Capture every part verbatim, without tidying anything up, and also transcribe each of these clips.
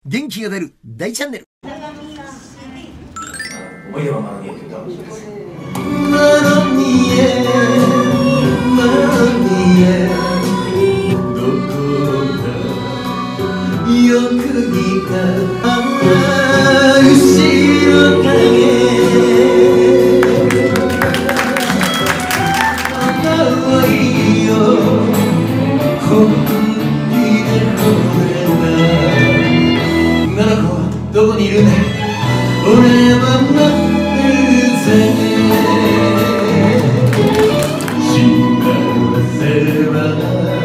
元気が出る大チャンネル。 思い出はマロニエという歌をです。 マロニエマロニエどこかよく似たああ後ろ影可愛いよ本気で惚れた奈々子はどこにいるんだ。俺は待ってるぜ。幸せは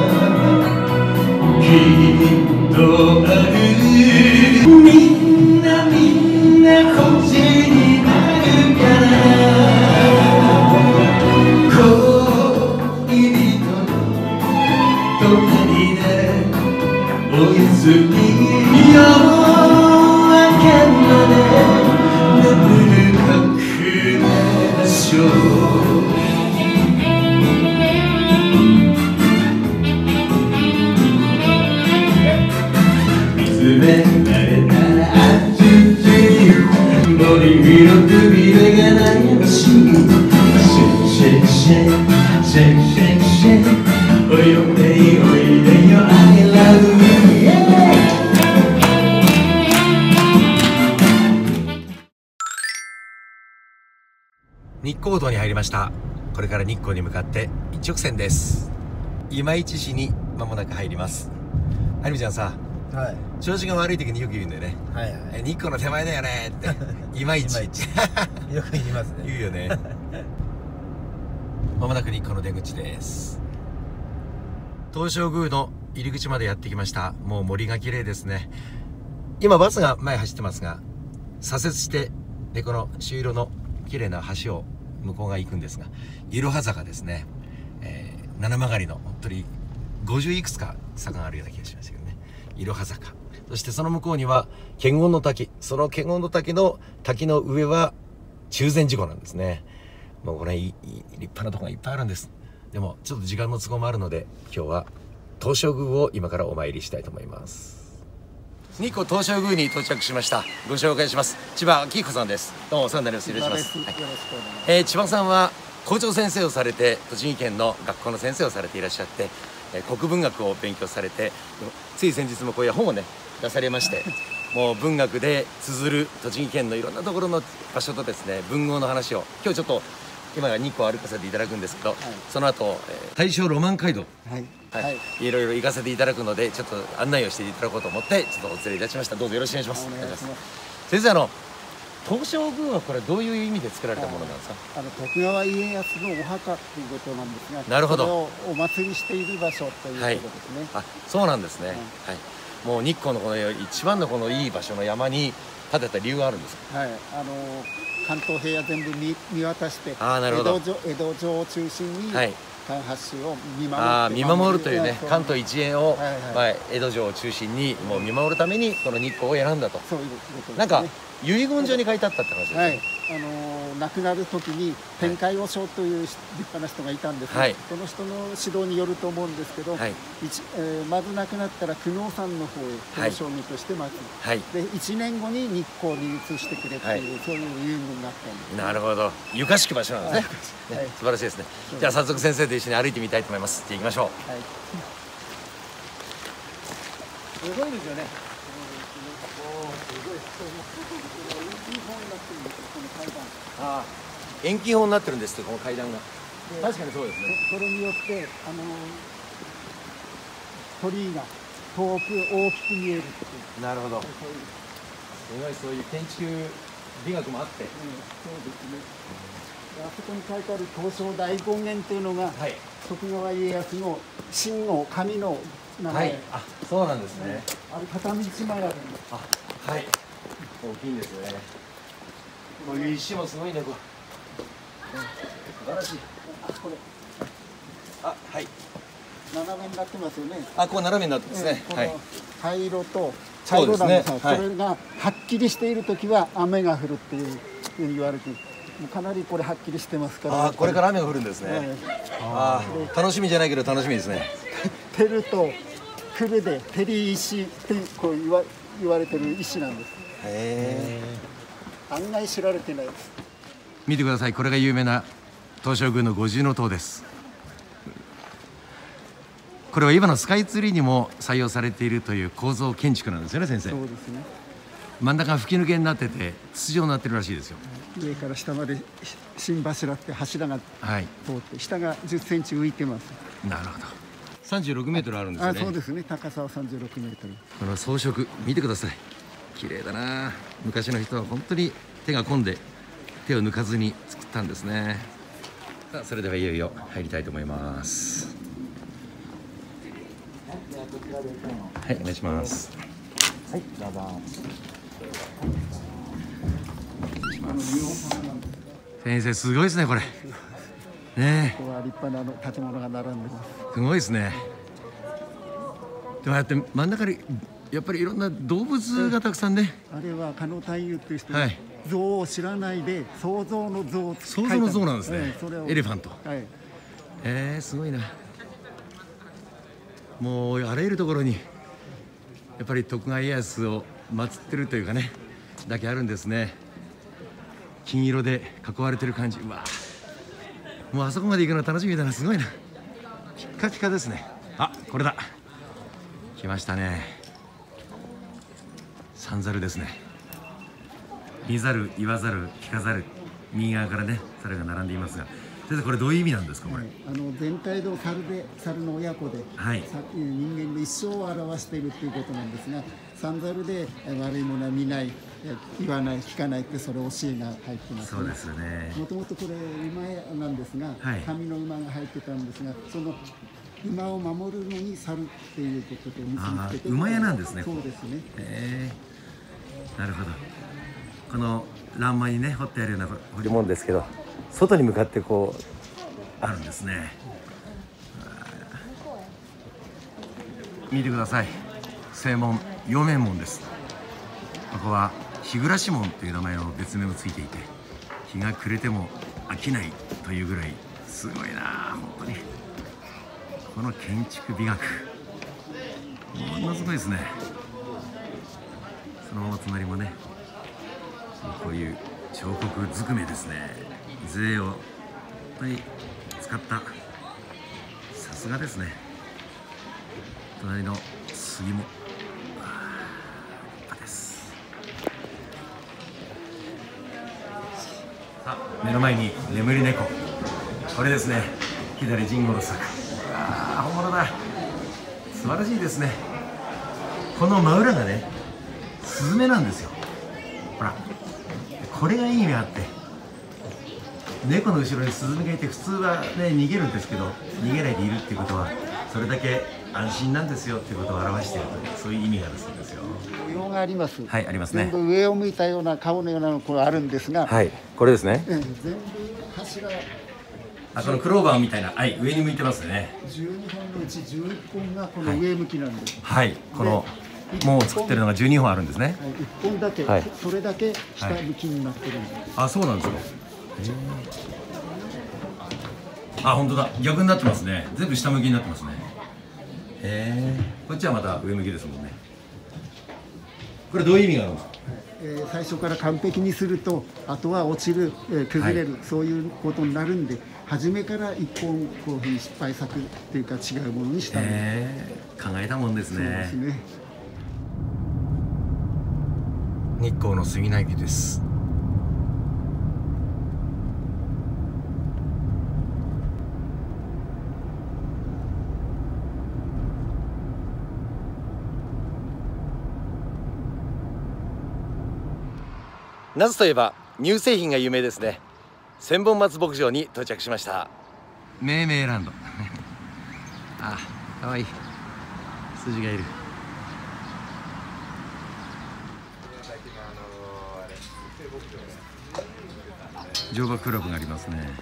きっとある。みんなみんな星になるから恋人の隣でおやすみ夜明けまで見つめられたらあっちちボリビのくびれが悩ましいシェイシェイシェイシェイシェイシェイおいでおいでよ I love you、yeah! 日光道に入りました。これから日光に向かって一直線です。今市市に間もなく入ります。あゆみちゃんさ、 はい、 調子が悪い時によく言うんだよね。 はいはい、 え日光の手前だよねって今市よく言いますね。 言うよね。間もなく日光の出口です。東照宮の入り口までやってきました。もう森が綺麗ですね。今バスが前走ってますが、左折してでこの朱色の綺麗な橋を向こう側行くんですが、いろは坂ですね。えー、七曲りの本当にごじゅういくつか坂があるような気がしますけどね。いろは坂。そしてその向こうには検温の滝。その検温の滝の滝の上は中禅寺湖なんですね。もうこれいい立派なとこがいっぱいあるんです。でもちょっと時間の都合もあるので、今日は東照宮を今からお参りしたいと思います。日光東照宮に到着しました。ご紹介します。千葉明彦さんです。どうもお世話になります。失礼します。はい、えー、千葉さんは校長先生をされて、栃木県の学校の先生をされていらっしゃって、えー、国文学を勉強されて、つい先日もこういう本をね出されまして、もう文学で綴る栃木県のいろんなところの場所とですね、文豪の話を今日ちょっと今が日光を歩かせていただくんですけど、はい、その後、えー、大正ロマン街道、はいはいはい、いろいろ行かせていただくので、ちょっと案内をしていただこうと思ってちょっとお連れいたしました。どうぞよろしくお願いします。お願いします。先生、あの東照宮はこれどういう意味で作られたものなんですか？ あの徳川家康のお墓っていうことなんですが、 なるほど、 それをお祭りしている場所ということですね。はい、 あ、そうなんですね。はい、はい、もう日光のこの一番のこのいい場所の山に建てた理由があるんですか？はい、 あの関東平野全部 見, 見渡して、 あ、なるほど、 江戸城、江戸城を中心に、はい、関八州を見守る、 あ、見守るというね、関東一円を、はいはい、まあ、江戸城を中心にもう見守るためにこの日光を選んだと。そういうことですね。なんか遺言状に書いてあったって話ですね。はい、あの亡くなる時に天海和尚という立派な人がいたんですが、はい、その人の指導によると思うんですけど、はい、えー、まず亡くなったら久能山の方へ東照宮としてまず、はい、でいちねんごに日光に移してくれっていう、はい、そういう遺言があったんです。 なるほど、ゆかしき場所なんですね。はい、ね、素晴らしいですね。じゃあ早速先生と一緒に歩いてみたいと思います。じゃあ行きましょう。はい、 すごいですよね。 ああ、遠近法になってるんですって、この階段が。確かにそうですね。 それによってあの鳥居が遠く大きく見えるっていう。 なるほど。すごい、そういう建築美学もあって、うん、 そうですね。あそこに書いてある東照大権現というのが、はい、徳川家康の真の神の名前。はい、 あ、そうなんですね。 あれ片道一枚あるんです。 あ、はい、大きいんですよね。こういう石もすごいね、これ。素晴らしい。 あ、これ。 あ、はい。 斜めになってますよね。 あ、こう斜めになってますね。はい。 灰色と茶色なんですが、それがはっきりしているときは雨が降るっていうふうに言われている。もうかなりこれはっきりしてますから。 あ、これから雨が降るんですね。はい、ああ、楽しみじゃないけど楽しみですね。 照ると来るで照り石ってこう言わ言われてる石なんです。 へー案外知られてないです。 見てください、これが有名な東照宮の五重塔です。これは今のスカイツリーにも採用されているという構造建築なんですよね、先生。 そうですね。 真ん中が吹き抜けになってて筒状になってるらしいですよ。 上から下まで芯柱って柱が通って、下がじゅっセンチ浮いてます。 なるほど。さんじゅうろくメートルあるんですよね。 あ、そうですね。高さはさんじゅうろくメートル。 この装飾見てください。綺麗だな。昔の人は本当に手が込んで手を抜かずに作ったんですね。さあ、それではいよいよ入りたいと思います。はい、お願いします。 はい、どうぞ。 先生、すごいですね、これ。ねえ。 ここは立派な建物が並んでます。 すごいですね。でもやって真ん中にやっぱりいろんな動物がたくさんね。 あれは狩野太夫っていう人、 はい、 像を知らないで想像の像を想像の像なんですね。 ええ、それをエレファント。 はい。 えー、すごいな。もうあらゆるところにやっぱり徳川家康を祀ってるというかね、だけあるんですね。金色で囲われてる感じ。うわ、もうあそこまで行くの楽しみだな。すごいな。ピッカピカですね。あ、これだ。来ましたね。三猿ですね。見ざる、言わざる、聞かざる、右側からね猿が並んでいますが、先生、これどういう意味なんですか、これ。はい、 あの全体の猿で、猿の親子で、はい、人間の一生を表しているということなんですが、三猿で悪いものは見ない、言わない、聞かないって、それ教えが入ってます、ね。 そうですよね。 もともとこれ馬なんですが、はい、神の馬が入ってたんですが、その馬を守るのに猿っていうことで結びつけて、 馬屋なんですね。 そうですね。 えー、なるほど。この欄間にね彫ってあるような彫り物ですけど、外に向かってこうあるんですね。見てください。正門、陽明門です。ここは日暮門という名前の別名もついていて、日が暮れても飽きないというぐらいすごいな、本当に。この建築美学、ものすごいですね。そのまま隣もね、こういう彫刻ずくめですね。税を本当に使った、さすがですね。隣の杉も立派です。さあ、目の前に眠り猫、これですね。左神護の作。ああ、本物だ。素晴らしいですね。この真裏がね、スズメなんですよ。ほら、これがいい意味があって、猫の後ろにスズメがいて、普通はね逃げるんですけど、逃げないでいるっていうことはそれだけ安心なんですよっていうことを表しているという、そういう意味があるそうですよ。 模様があります。 はい、ありますね。 全部上を向いたような顔のようなのこれあるんですが、 はい、これですね。 全部柱、 あ、このクローバーみたいな、はい、上に向いてますね。 じゅうにほんのうちじゅういっぽんがこの上向きなんです。 はい、はい、この門を作ってるのがじゅうにほんあるんですね。はい、いっぽんだけ、はい、それだけ下向きになってるんです。はい、 あ、そうなんですか。あ、本当だ、逆になってますね。全部下向きになってますね。へえ、こっちはまた上向きですもんね。これどういう意味があるんですか。 えー、最初から完璧にすると、あとは落ちる、えー、崩れる、はい、そういうことになるんで、初めから一本こういうふうに失敗作っていうか違うものにしたんです。 えー、考えたもんですね。 そうですね。 日光の杉並木です。那須といえば乳製品が有名ですね。千本松牧場に到着しました。命名ランドあ、かわいい筋がいる。乗馬クラブがありますね。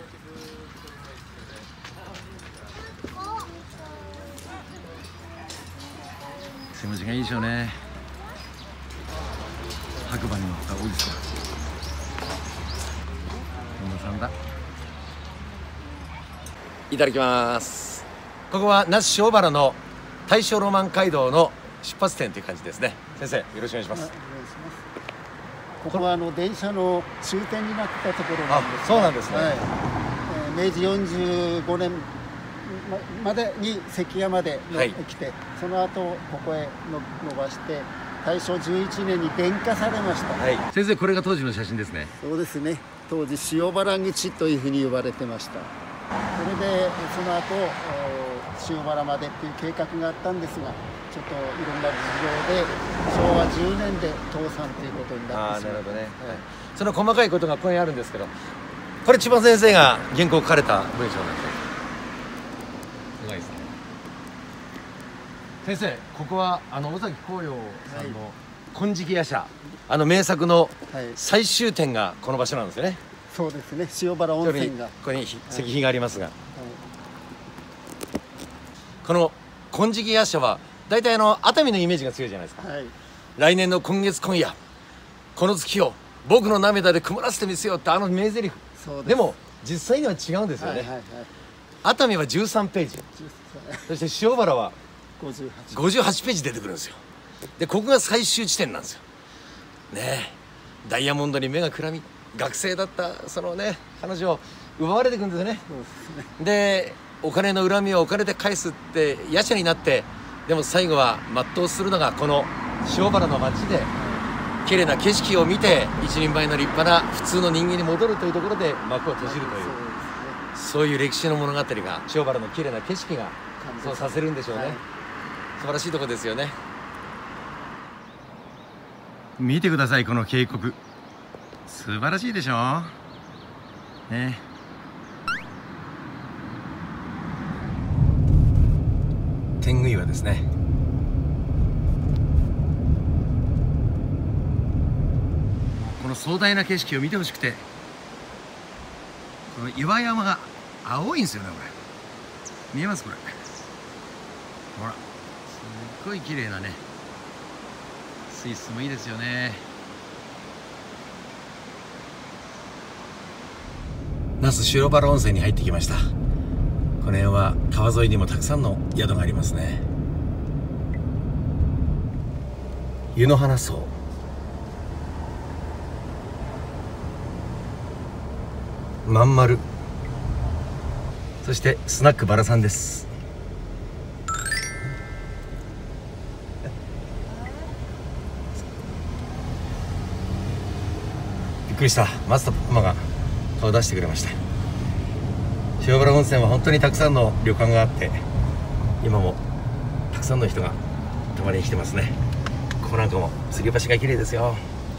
背文字がいいでしょうね。白馬に乗った王子様、本間さんだ。いただきます。ここは那須塩原の大正ロマン街道の出発点という感じですね。 先生よろしくお願いします。 お願いします。ここはあの電車の終点になったところなんですが、 あ、そうなんですね。 はい、えー、明治よんじゅうごねんまでに関山での、はい、来て、その後ここへの伸ばして大正じゅういちねんに電化されました。 はい、先生これが当時の写真ですね。 そうですね。当時塩原口というふうに呼ばれてました。それでその後塩原までっていう計画があったんですが、ちょっといろんな事情でしょうわじゅうねんで倒産ということになってしまいました。なるほどね。はい、 その細かいことがここにあるんですけど、これ千葉先生が原稿を書かれた文章なんです。すごいですね。先生、ここはあの尾崎紅葉さんの金色夜叉、あの名作の最終点がこの場所なんですよね。はい、 そうですね。塩原温泉がここに石碑がありますが、はい、この金色夜叉は大体あの熱海のイメージが強いじゃないですか。はい、来年の今月今夜この月を僕の涙で曇らせてみせようってあの名台詞。で, でも実際には違うんですよね。はいはいはい、熱海はじゅうさんページ、そして塩原はごじゅうはち、ごじゅうはちページ出てくるんですよ。でここが最終地点なんですよね。えダイヤモンドに目がくらみ、学生だったそのね彼女を奪われていくんですよね。でお金の恨みをお金で返すって夜叉になって、でも最後は全うするのがこの塩原の町で綺麗な景色を見て一人前の立派な普通の人間に戻るというところで幕を閉じるという、そういう歴史の物語が塩原の綺麗な景色がそうさせるんでしょうね。はい、素晴らしいところですよね。見てくださいこの渓谷、素晴らしいでしょね。天狗岩ですね。この壮大な景色を見てほしくて、この岩山が青いんですよね。これ見えます？これほらすっごい綺麗なね水質もいいですよね。那須塩原温泉に入ってきました。この辺は川沿いにもたくさんの宿がありますね。湯の花荘、まんまる、そしてスナックバラさんです。びっくりした。マスターパパが顔出してくれました。塩原温泉は本当にたくさんの旅館があって、今もたくさんの人が泊まりに来てますね。ここなんかも吊り橋が綺麗ですよ。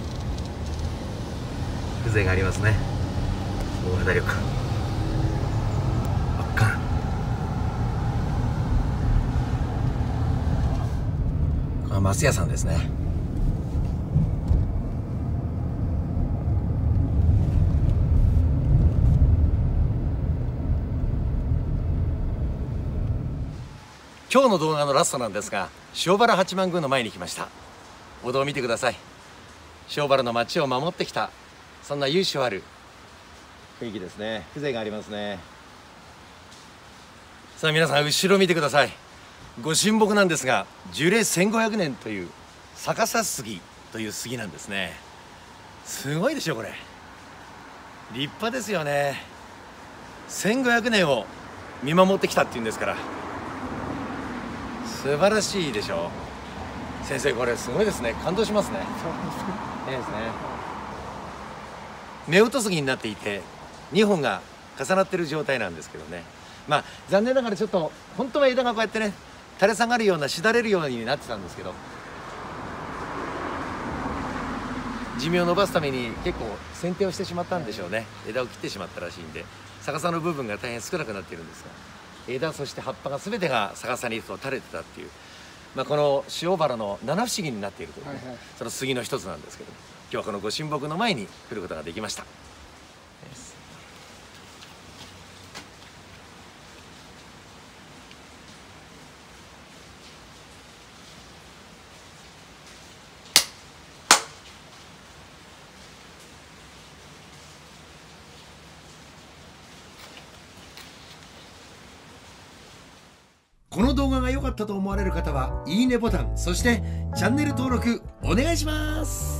風情がありますね。大型力、圧巻。これは松屋さんですね。今日の動画のラストなんですが、塩原八幡宮の前に来ました。お堂を見てください。塩原の町を守ってきた、そんな由緒ある雰囲気ですね。風情がありますね。さあ皆さん後ろ見てください。ご神木なんですが、樹齢せんごひゃくねんという逆さ杉という杉なんですね。すごいでしょこれ。立派ですよね。せんごひゃくねんを見守ってきたっていうんですから、素晴らしいでしょ。先生これすごいですね。感動しますね。いいですね。夫婦杉になっていてにほんが重なっている状態なんですけどね。まあ残念ながらちょっと本当は枝がこうやってね垂れ下がるようなしだれるようになってたんですけど、寿命を伸ばすために結構剪定をしてしまったんでしょうね。枝を切ってしまったらしいんで、逆さの部分が大変少なくなっているんですが、枝そして葉っぱが全てが逆さにと垂れてたっていう、まあ、この塩原の七不思議になっているという、ね、はいはい、その杉の一つなんですけど、今日はこのご神木の前に来ることができました。 この動画が良かったと思われる方はいいねボタン、そしてチャンネル登録お願いします。